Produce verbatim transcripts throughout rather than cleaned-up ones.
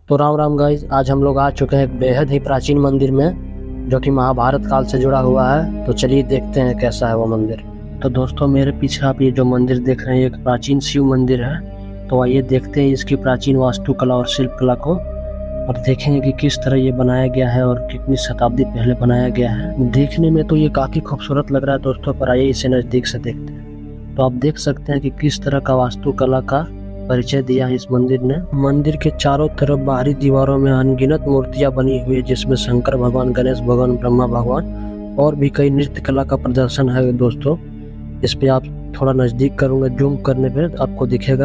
तो राम राम गाइस, आज हम लोग आ चुके हैं एक बेहद ही प्राचीन मंदिर में जो कि महाभारत काल से जुड़ा हुआ है। तो चलिए देखते हैं कैसा है वो मंदिर। तो दोस्तों मेरे पीछे आप ये जो मंदिर देख रहे हैं एक प्राचीन शिव मंदिर है। तो आइए देखते हैं इसकी प्राचीन वास्तुकला और शिल्प कला को और देखेंगे कि किस तरह ये बनाया गया है और कितनी शताब्दी पहले बनाया गया है। देखने में तो ये काफी खूबसूरत लग रहा है दोस्तों, पर आइए इसे नजदीक से देखते हैं। तो आप देख सकते हैं कि किस तरह का वास्तुकला का परिचय दिया है इस मंदिर ने। मंदिर के चारों तरफ बाहरी दीवारों में अनगिनत मूर्तियां बनी हुई है, जिसमें शंकर भगवान, गणेश भगवान, ब्रह्मा भगवान और भी कई नृत्य कला का प्रदर्शन है दोस्तों। इस पे आप थोड़ा नजदीक करूंगा, जूम करने पे आपको दिखेगा।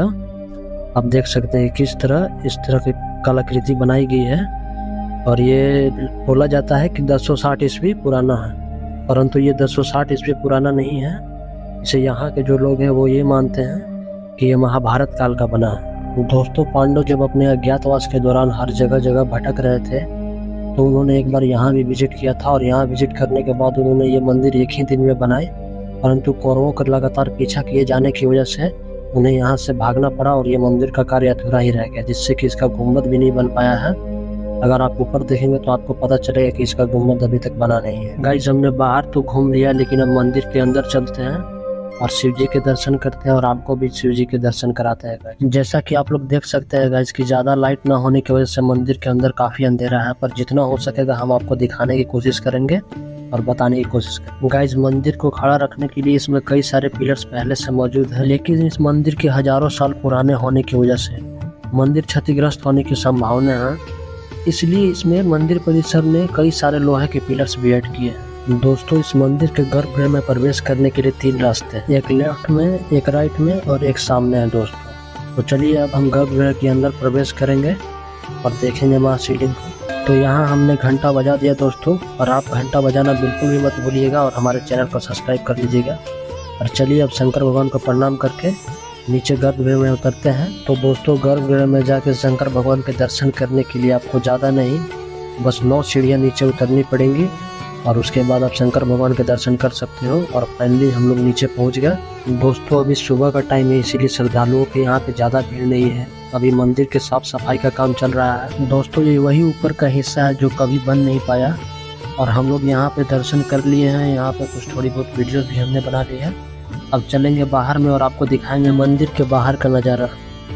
आप देख सकते हैं किस तरह इस तरह की कलाकृति बनाई गई है और ये बोला जाता है कि दस सौ साठ ईस्वी पुराना है, परंतु ये दस सौ साठ ईस्वी पुराना नहीं है। इसे यहाँ के जो लोग हैं वो ये मानते हैं कि ये महाभारत काल का बना है। दोस्तों पांडव जब अपने अज्ञातवास के दौरान हर जगह जगह भटक रहे थे तो उन्होंने एक बार यहाँ भी विजिट किया था और यहाँ विजिट करने के बाद उन्होंने ये मंदिर एक ही दिन में बनाए, परंतु कौरवों का लगातार पीछा किए जाने की वजह से उन्हें यहाँ से भागना पड़ा और ये मंदिर का कार्य अधूरा ही रह गया, जिससे कि इसका गुम्बद भी नहीं बन पाया है। अगर आप ऊपर देखेंगे तो आपको पता चलेगा कि इसका गुम्बद अभी तक बना नहीं है। गाइस हमने बाहर तो घूम लिया, लेकिन अब मंदिर के अंदर चलते हैं और शिव जी के दर्शन करते हैं और आपको भी शिव जी के दर्शन कराते हैं गाइस। जैसा कि आप लोग देख सकते हैं गाइस कि ज्यादा लाइट ना होने की वजह से मंदिर के अंदर काफी अंधेरा है, पर जितना हो सकेगा हम आपको दिखाने की कोशिश करेंगे और बताने की कोशिश करेंगे। गाइस मंदिर को खड़ा रखने के लिए इसमें कई सारे पिलर्स पहले से मौजूद है, लेकिन इस मंदिर के हजारों साल पुराने होने की वजह से मंदिर क्षतिग्रस्त होने की संभावना है, इसलिए इसमें मंदिर परिसर में कई सारे लोहे के पिलर्स भी ऐड किए हैं। दोस्तों इस मंदिर के गर्भगृह में प्रवेश करने के लिए तीन रास्ते हैं, एक लेफ्ट में, एक राइट में और एक सामने है दोस्तों। तो चलिए अब हम गर्भगृह के अंदर प्रवेश करेंगे और देखेंगे माँ शिवलिंग को। तो यहाँ हमने घंटा बजा दिया दोस्तों, और आप घंटा बजाना बिल्कुल भी मत भूलिएगा और हमारे चैनल को सब्सक्राइब कर लीजिएगा। और चलिए अब शंकर भगवान को प्रणाम करके नीचे गर्भगृह में उतरते हैं। तो दोस्तों गर्भगृह में जाके शंकर भगवान के दर्शन करने के लिए आपको ज़्यादा नहीं, बस नौ सीढ़ियाँ नीचे उतरनी पड़ेंगी और उसके बाद आप शंकर भगवान के दर्शन कर सकते हो। और फाइनली हम लोग नीचे पहुंच गए दोस्तों। अभी सुबह का टाइम है, इसीलिए श्रद्धालुओं के यहाँ पे ज़्यादा भीड़ नहीं है। अभी मंदिर के साफ सफाई का काम चल रहा है दोस्तों। ये वही ऊपर का हिस्सा है जो कभी बन नहीं पाया और हम लोग यहाँ पे दर्शन कर लिए हैं। यहाँ पे कुछ थोड़ी बहुत वीडियो भी हमने बना ली है। अब चलेंगे बाहर में और आपको दिखाएंगे मंदिर के बाहर का नज़ारा।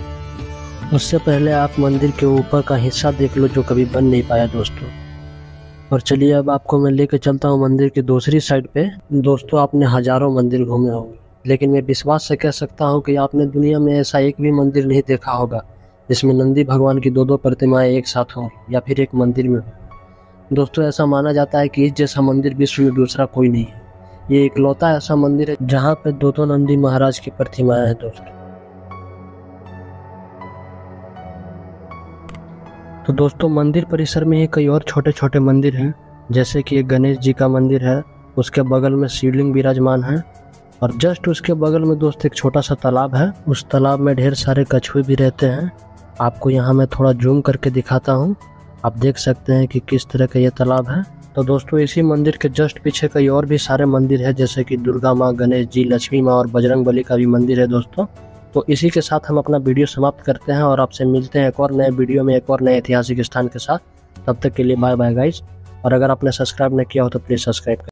उससे पहले आप मंदिर के ऊपर का हिस्सा देख लो जो कभी बन नहीं पाया दोस्तों। और चलिए अब आपको मैं लेके चलता हूँ मंदिर की दूसरी साइड पे। दोस्तों आपने हजारों मंदिर घूमे होंगे, लेकिन मैं विश्वास से कह सकता हूँ कि आपने दुनिया में ऐसा एक भी मंदिर नहीं देखा होगा जिसमें नंदी भगवान की दो दो प्रतिमाएं एक साथ हों या फिर एक मंदिर में हो। दोस्तों ऐसा माना जाता है कि इस जैसा मंदिर विश्व में दूसरा कोई नहीं है। ये इकलौता ऐसा मंदिर है जहाँ पे दो दो नंदी महाराज की प्रतिमाएं हैं दोस्तों। तो दोस्तों मंदिर परिसर में ही कई और छोटे छोटे मंदिर हैं, जैसे कि एक गणेश जी का मंदिर है, उसके बगल में शिवलिंग विराजमान है और जस्ट उसके बगल में दोस्त एक छोटा सा तालाब है। उस तालाब में ढेर सारे कछुए भी रहते हैं। आपको यहाँ मैं थोड़ा जूम करके दिखाता हूँ, आप देख सकते हैं कि किस तरह का ये तालाब है। तो दोस्तों इसी मंदिर के जस्ट पीछे कई और भी सारे मंदिर है, जैसे कि दुर्गा माँ, गणेश जी, लक्ष्मी माँ और बजरंग बली का भी मंदिर है दोस्तों। तो इसी के साथ हम अपना वीडियो समाप्त करते हैं और आपसे मिलते हैं एक और नए वीडियो में एक और नए ऐतिहासिक स्थान के साथ। तब तक के लिए बाय बाय गाइस। और अगर आपने सब्सक्राइब नहीं किया हो तो प्लीज़ सब्सक्राइब करें।